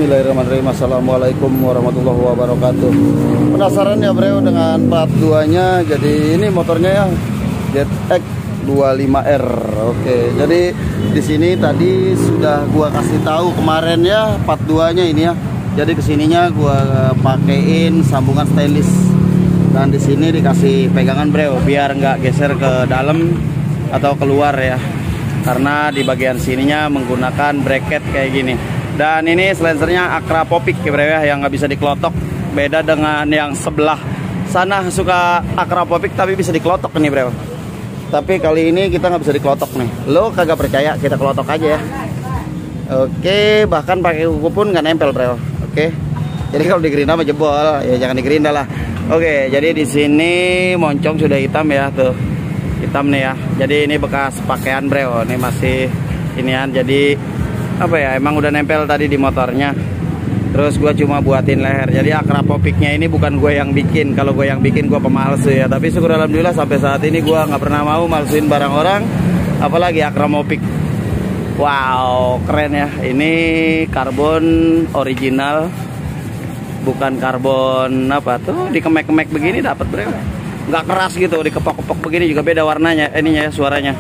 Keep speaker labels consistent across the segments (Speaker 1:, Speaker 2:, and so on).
Speaker 1: Bismillahirrahmanirrahim. Assalamualaikum warahmatullahi wabarakatuh. Penasaran ya bro dengan plat 2-nya. Jadi ini motornya ya ZX 25R. Oke, jadi di sini tadi sudah gua kasih tahu kemarin ya plat 2-nya ini ya. Jadi kesininya gua pakein sambungan stainless. Dan di sini dikasih pegangan bro biar nggak geser ke dalam atau keluar ya. Karena di bagian sininya menggunakan bracket kayak gini. Dan ini silencernya Akrapovic ya bro ya, yang nggak bisa dikelotok. Beda dengan yang sebelah sana suka Akrapovic tapi bisa dikelotok nih bro. Tapi kali ini kita nggak bisa dikelotok nih. Lo kagak percaya, kita kelotok aja ya. Oke, bahkan pakai kuku pun nggak nempel bro. Oke, jadi kalau digerinda mah jebol ya, jangan digerinda lah. Oke, jadi di sini moncong sudah hitam ya tuh, hitam nih ya. Jadi ini bekas pakaian bro. Ini masih inian, jadi apa ya, emang udah nempel tadi di motornya. Terus gue cuma buatin leher. Jadi Akrapovicnya ini bukan gue yang bikin. Kalau gue yang bikin gue pemalsu ya. Tapi syukur alhamdulillah sampai saat ini gue nggak pernah mau malsuin barang orang, apalagi Akrapovic. Wow, keren ya. Ini karbon original, bukan karbon apa tuh dikemek-kemek begini dapat bro. Nggak keras gitu, dikepok-kepok begini juga beda warnanya. Ininya ya, suaranya.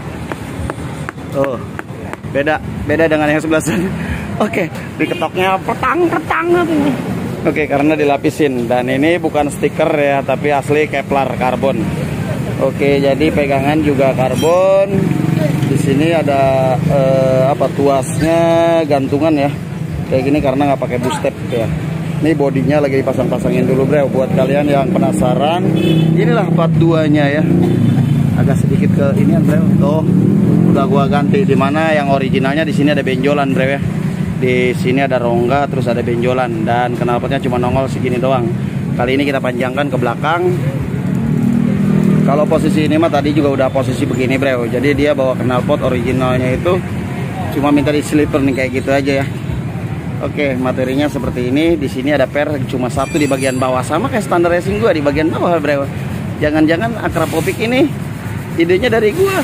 Speaker 1: Oh, beda dengan yang sebelah sana. Oke, diketoknya petang. Oke, karena dilapisin. Dan ini bukan stiker ya, tapi asli Kevlar karbon. Oke, jadi pegangan juga karbon. Di sini ada tuasnya gantungan ya, kayak gini karena nggak pakai boost tape ya. Ini bodinya lagi dipasang-pasangin dulu bro. Buat kalian yang penasaran, inilah plat 2-nya ya. Agak sedikit ke inian bro. Tuh, udah gua ganti. Dimana yang originalnya di sini ada benjolan bro ya. Di sini ada rongga, terus ada benjolan, dan knalpotnya cuma nongol segini doang. Kali ini kita panjangkan ke belakang. Kalau posisi ini mah tadi juga udah posisi begini bro. Jadi dia bawa knalpot originalnya itu cuma minta di slipper nih kayak gitu aja ya. Oke, materinya seperti ini. Di sini ada per cuma satu di bagian bawah, sama kayak standar racing gua di bagian bawah bro. Jangan-jangan Akrapovic ini idenya dari gua.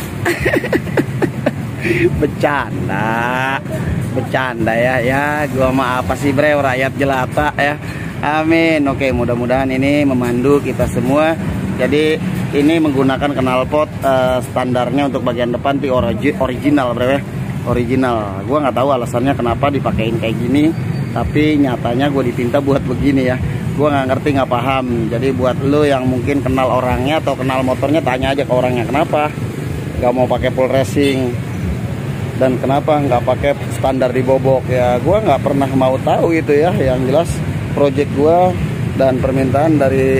Speaker 1: Bercanda ya, gua mah apa sih bro, rakyat jelata ya. Amin. Oke, mudah-mudahan ini memandu kita semua. Jadi ini menggunakan knalpot standarnya untuk bagian depan original bro ya. Original. Gua nggak tahu alasannya kenapa dipakein kayak gini, tapi nyatanya gue dipinta buat begini ya. Gua nggak ngerti, nggak paham. Jadi buat lo yang mungkin kenal orangnya atau kenal motornya, tanya aja ke orangnya kenapa nggak mau pakai full racing dan kenapa nggak pakai standar dibobok ya. Gua nggak pernah mau tahu itu ya. Yang jelas project gua dan permintaan dari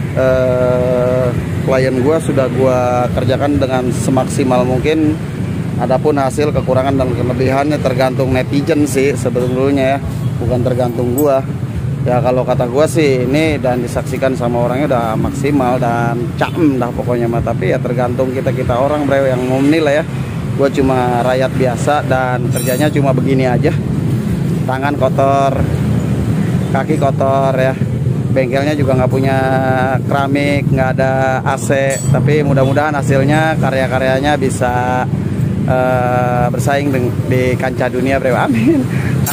Speaker 1: klien gua sudah gua kerjakan dengan semaksimal mungkin. Adapun hasil kekurangan dan kelebihannya tergantung netizen sih sebetulnya ya, bukan tergantung gua. Ya kalau kata gua sih ini dan disaksikan sama orangnya udah maksimal dan caem dah pokoknya mah. Tapi ya tergantung kita orang bro yang mau menilai ya. Gua cuma rakyat biasa dan kerjanya cuma begini aja. Tangan kotor, kaki kotor ya. Bengkelnya juga nggak punya keramik, nggak ada AC. Tapi mudah-mudahan hasilnya karya-karyanya bisa bersaing di kancah dunia bro. Amin.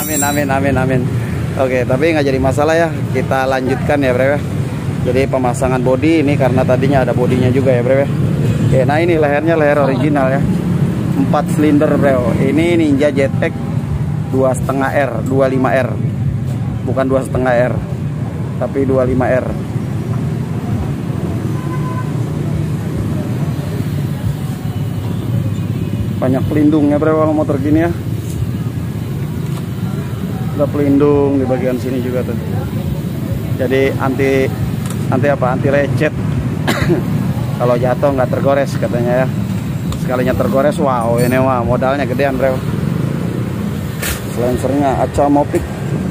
Speaker 1: Oke, tapi nggak jadi masalah ya, kita lanjutkan ya bro. Jadi pemasangan bodi ini karena tadinya ada bodinya juga ya bro. Oke, nah ini lehernya leher original ya, 4 silinder bro. Ini Ninja ZX 2,5R 25R, bukan 2,5R tapi 25R. Banyak pelindungnya bro kalau motor gini ya. Ada pelindung di bagian sini juga tuh. Jadi anti lecet. Kalau jatuh nggak tergores katanya ya. Sekalinya tergores, wow ini mah modalnya gedean bro. Silencernya Akrapovic.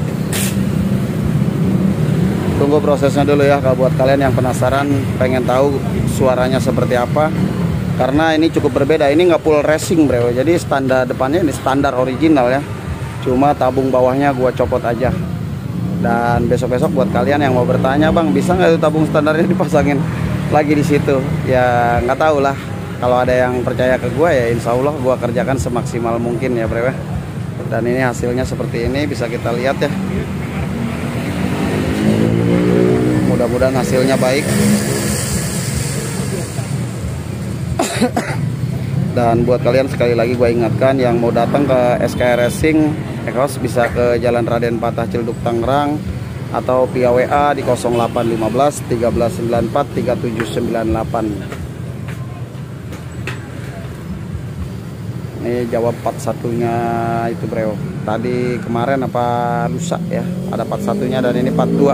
Speaker 1: Tunggu prosesnya dulu ya. Kalau buat kalian yang penasaran pengen tahu suaranya seperti apa, karena ini cukup berbeda. Ini nggak full racing bro, jadi standar depannya ini standar original ya, cuma tabung bawahnya gua copot aja. Dan besok-besok buat kalian yang mau bertanya, bang bisa nggak tabung standarnya dipasangin lagi di situ, ya nggak tahu lah. Kalau ada yang percaya ke gua ya insya Allah gua kerjakan semaksimal mungkin ya bro. Dan ini hasilnya seperti ini, bisa kita lihat ya. Mudah-mudahan hasilnya baik. Dan buat kalian sekali lagi gue ingatkan yang mau datang ke SKR Racing Ekos bisa ke Jalan Raden Patah Ciledug Tangerang atau via WA di 0815 1394 3798. Ini jawab 41-nya itu bro. Tadi kemarin apa lusa ya, ada 41-nya dan ini 42.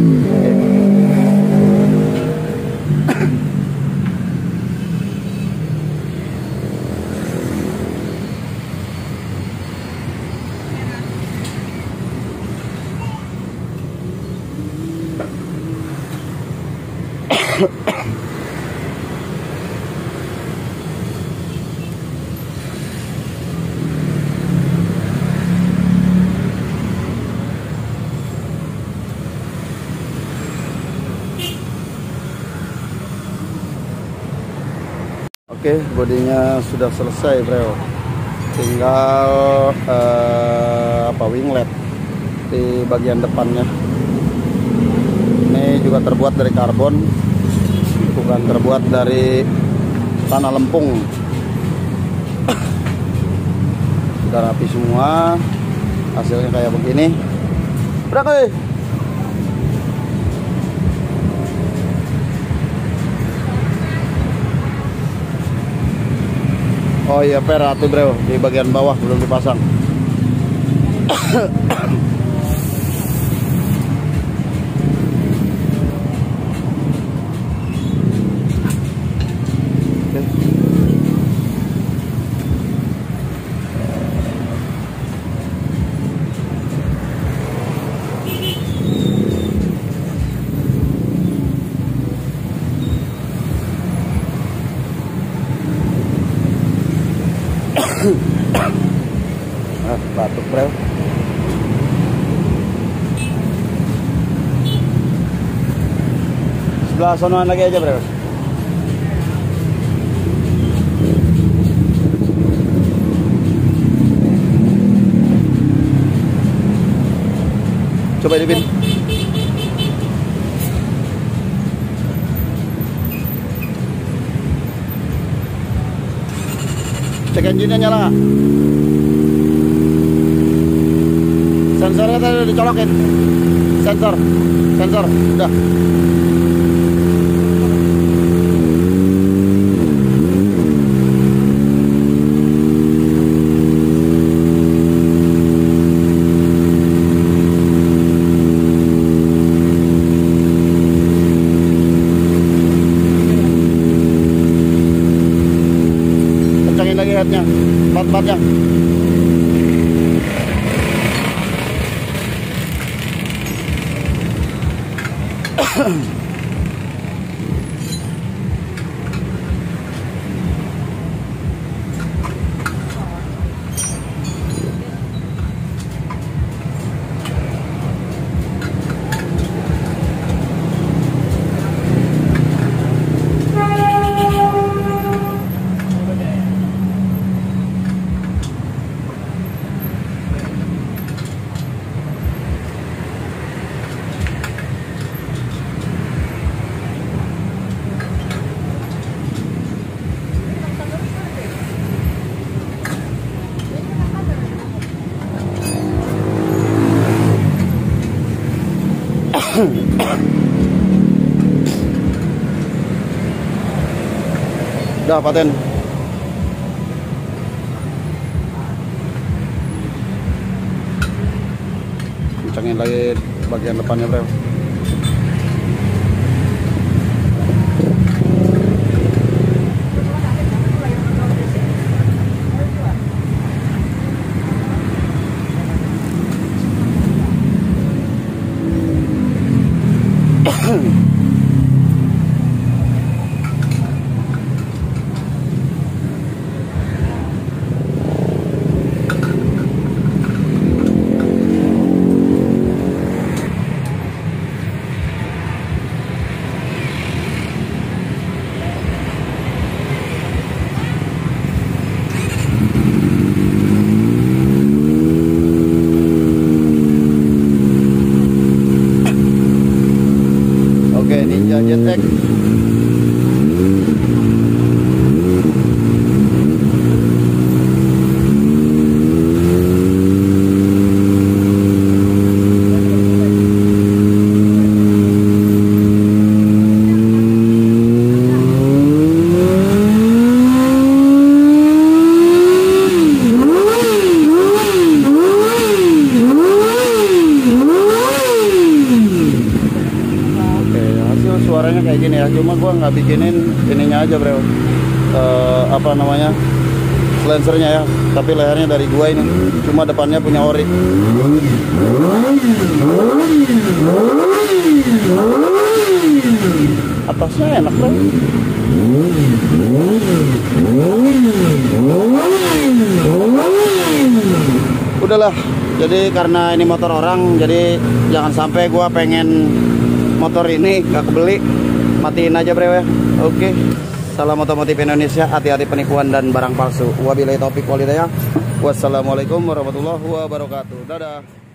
Speaker 1: Oke, bodinya sudah selesai bro, tinggal winglet di bagian depannya. Ini juga terbuat dari karbon, bukan terbuat dari tanah lempung. Sudah rapi semua, hasilnya kayak begini. Berapa? Oh iya, per tuh bro, di bagian bawah belum dipasang. Batuk bro. Sebelah sonoan lagi aja bro. Coba dipin. Cek engine-nya nyala nggak? Sensornya tadi udah dicolokin. Sensor udah. Kencangin lagi headnya, bat-batnya. Udah paten. Kencangin lagi bagian depannya bro. Ninja ZX. Suaranya kayak gini ya, cuma gua nggak bikinin ininya aja bro, apa namanya, silencernya ya, tapi lehernya dari gua ini, cuma depannya punya ori. Atasnya enak bro. Udahlah, jadi karena ini motor orang, jadi jangan sampai gua pengen motor ini gak kebeli, matiin aja bro ya. Oke, salam otomotif Indonesia, hati-hati penipuan dan barang palsu. Wabillahi taufik walhidayah. Wassalamualaikum warahmatullahi wabarakatuh. Dadah.